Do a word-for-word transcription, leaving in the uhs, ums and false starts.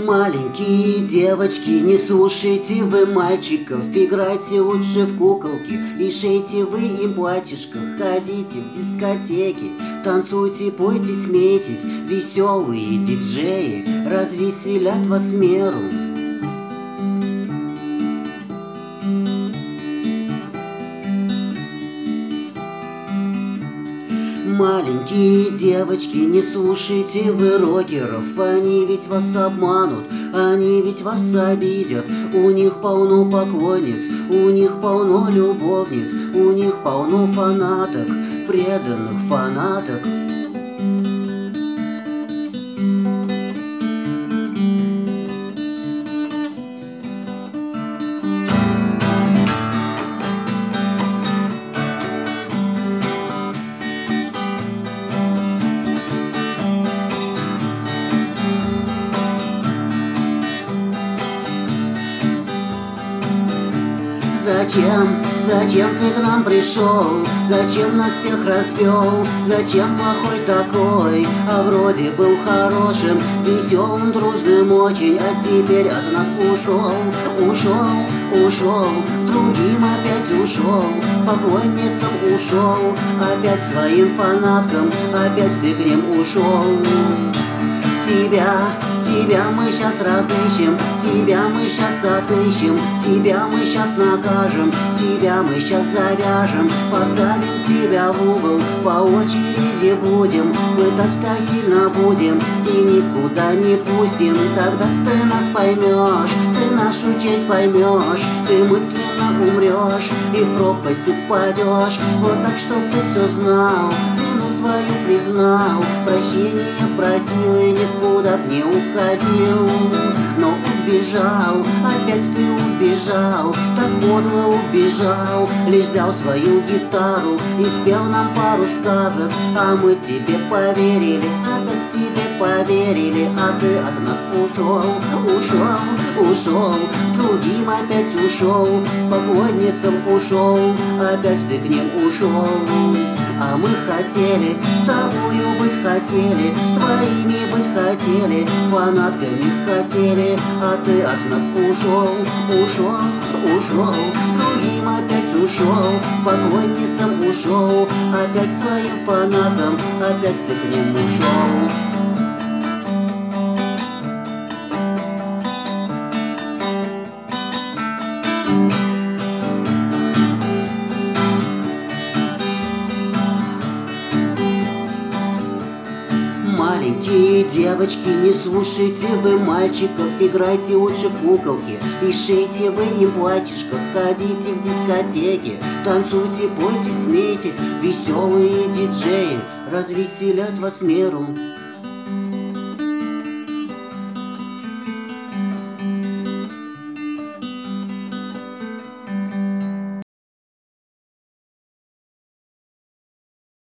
Маленькие девочки, не слушайте вы мальчиков, играйте лучше в куколки и шейте вы им платьишко. Ходите в дискотеки, танцуйте, пойте, смейтесь, веселые диджеи развеселят вас меру. Маленькие девочки, не слушайте вы рокеров, они ведь вас обманут, они ведь вас обидят. У них полно поклонниц, у них полно любовниц, у них полно фанаток, преданных фанаток. Зачем, зачем ты к нам пришел? Зачем нас всех развел? Зачем плохой такой? А вроде был хорошим, веселым, дружным очень, а теперь от нас ушел, ушел, ушел, другим опять ушел, поклонницам ушел, опять своим фанаткам, опять ты к ним ушел. Тебя, тебя мы сейчас разыщем, тебя мы сейчас отыщем, тебя мы сейчас накажем, тебя мы сейчас завяжем, поставим тебя в угол, по очереди будем, пытать так сильно будем и никуда не пустим. Тогда ты нас поймешь, ты нашу честь поймешь, ты мысленно умрешь и в пропасть упадешь. Вот так, чтоб ты все знал, свою признал, прощения просил и никуда б не уходил. Но убежал, опять ты убежал, так подло убежал, лишь взял свою гитару и спел нам пару сказок, а мы тебе поверили, опять тебе поверили, а ты от нас ушел, ушел, ушел, другим опять ушел, поклонницам ушел, опять ты к ним ушел. А мы хотели, с тобою быть хотели, твоими быть хотели, фанатками хотели, а ты от нас ушел, ушел, ушел, другим опять ушел, поклонницам ушел, опять своим фанатам, опять ты к ним ушел. Маленькие девочки, не слушайте вы мальчиков, играйте лучше в куколки и шейте вы им платьишко. Ходите в дискотеки, танцуйте, пойте, смейтесь, веселые диджеи развеселят вас меру.